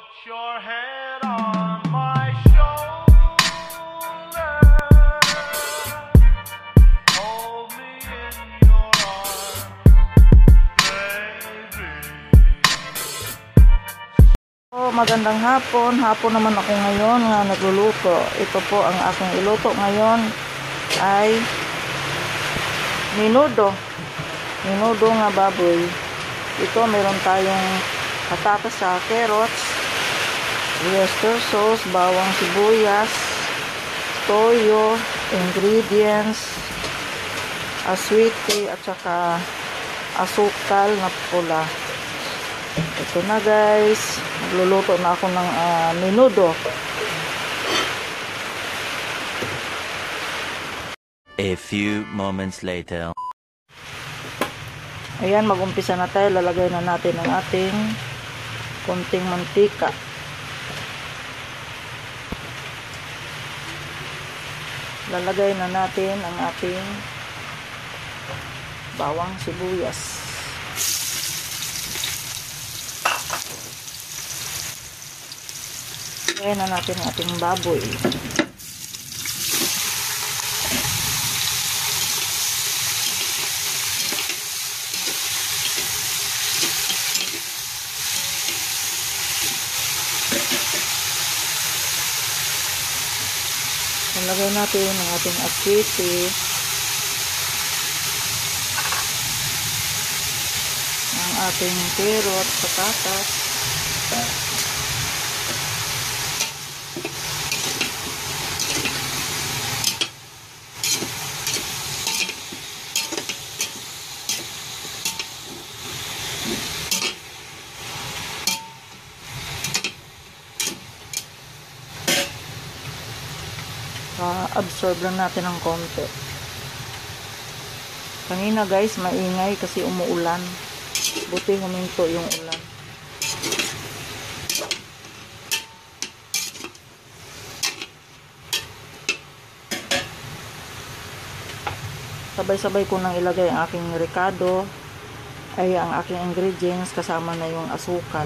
your head on my shoulder. Hold me in your arms, baby. So, magandang hapon. Hapon naman ako ngayon nga nagluluto. Ito po ang aking iluto ngayon ay menudo. Menudo nga baboy. Ito meron tayong patatas sa carrots, oyster sauce, bawang sibuyas, toyo, ingredients, aswiti at saka asukal na pula. Ito na guys, magluluto na ako ng menudo. A few moments later. Ayan, mag-umpisa na tayo. Lalagay na natin ang ating konting mantika. Lalagay na natin ang ating bawang sibuyas. Lagay na natin ang ating baboy. Lagay natin ang ating aswiti, ang ating carrot, patatas, absorb lang natin ng konti. Kanina guys, maingay kasi umuulan. Buti huminto yung ulan. Sabay-sabay ko nang ilagay ang aking ricado, ay ang aking ingredients kasama na yung asukal.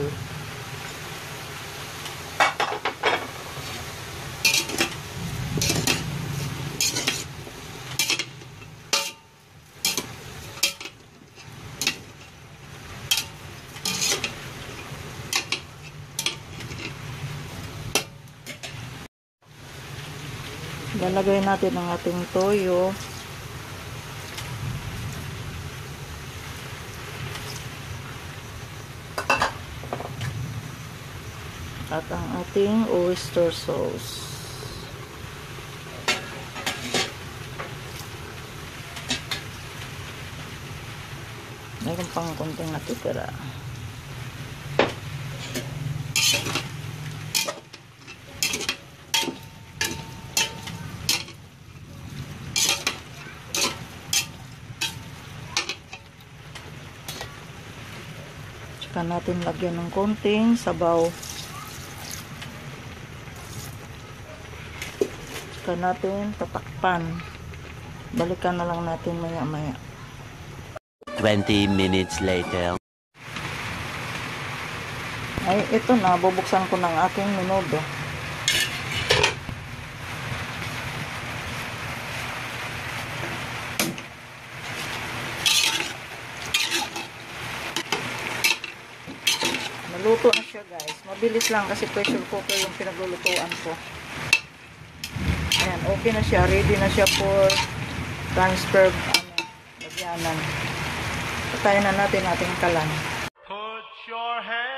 Lalagay natin ang ating toyo. At ang ating oyster sauce. Mayroon pang konting natitira. Saka natin lagyan ng konting sabaw. Saka natin tatakpan. Balikan na lang natin maya-maya. 20 minutes later. Ay, ito na. Bubuksan ko ng aking menudo. Luto na siya guys. Mabilis lang kasi pressure cooker yung pinaglulutuan ko. Ayan, okay na siya. Ready na siya for transfer, lagyanan. Patayin na natin ating kalan. Put your head